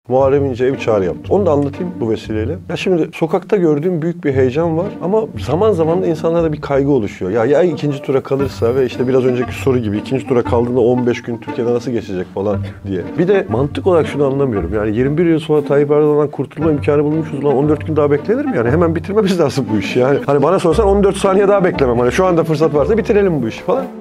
Muharrem İnce'ye bir çağrı yaptım. Onu da anlatayım bu vesileyle. Ya şimdi sokakta gördüğüm büyük bir heyecan var ama zaman zaman da insanlarda bir kaygı oluşuyor. Ya ikinci tura kalırsa ve işte biraz önceki soru gibi ikinci tura kaldığında 15 gün Türkiye'de nasıl geçecek falan diye. Bir de mantık olarak şunu anlamıyorum. Yani 21 yıl sonra Tayyip Erdoğan'dan kurtulma imkanı bulmuşuz lan, 14 gün daha beklenir mi? Yani hemen bitirmemiz lazım bu işi yani. Hani bana sorsan 14 saniye daha beklemem. Hani şu anda fırsat varsa bitirelim bu işi falan.